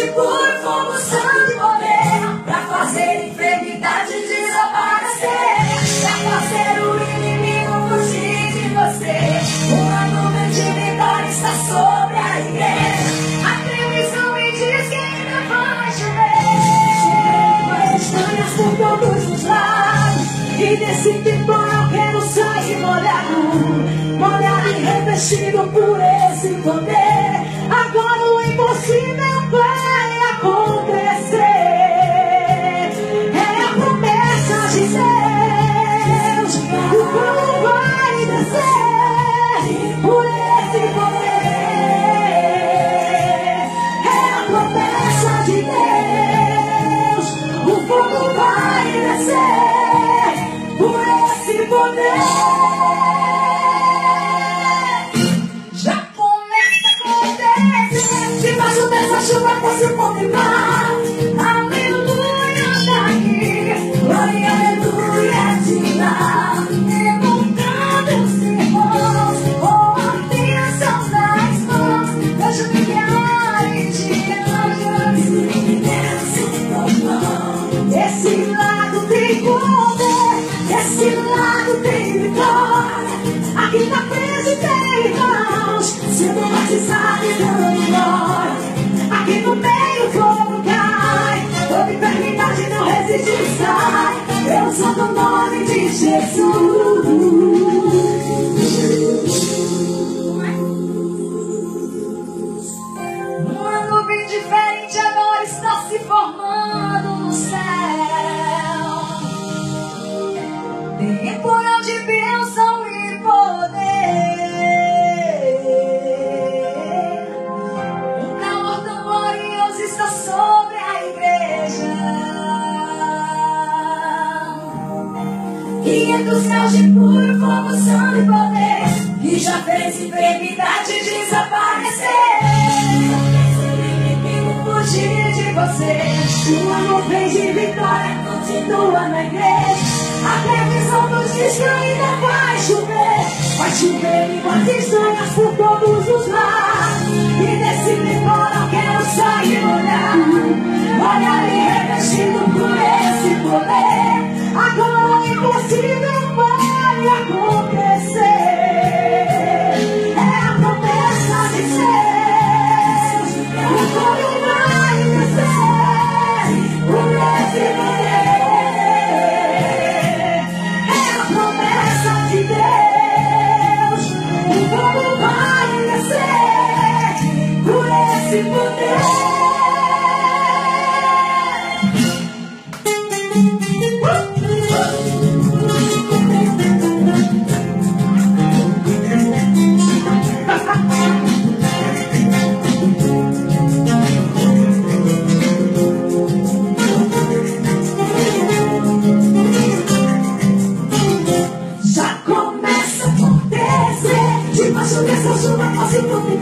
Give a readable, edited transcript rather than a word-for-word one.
de puro, fogo, santo e poder, pra fazer enfermidade desaparecer, pra fazer o inimigo fugir de você. Uma nuvem de vitória está sobre a igreja. A previsão me diz que ainda vai chover. Estranhas por todos os lados, e desse temporal quero sair molhado, molhado e revestido por esse poder. Agora o impossível vai acontecer. É a promessa de Deus. O fogo vai descer por esse poder. É a promessa de Deus. O fogo vai descer por esse poder. Debaixo dessa chuva fosse o povo mar. Aleluia daqui, glória, aleluia de lá. Levantando os irmãos, com a bênção das mãos. Deixa eu guiar e te anjos, esse lado tem poder, esse lado tem vitória. Aqui na frente tem irmãos sendo batizados e dando glória. Aqui no meio o fogo cai, toda enfermidade não resiste e sai. Eu sou do nome de Jesus. Uma nuvem diferente agora está se formando no céu. Temporal de benção e poder. Um calor tão glorioso está sobre a igreja. E entre os céus de puro, fogo, santo e poder, que já fez enfermidade desaparecer, inimigo fugir de você. Uma nuvem de vitória continua na igreja. A previsão nos diz que ainda vai chover. Vai chover línguas estranhas por todos os lados. E nesse temporal quero sair molhado, molhado e revestido por esse poder. Agora o impossível vai acontecer. É a promessa de Deus. O fogo vai descer por esse poder. É a promessa de Deus. O fogo vai descer por esse poder. Já começa a acontecer. Debaixo dessa chuva posso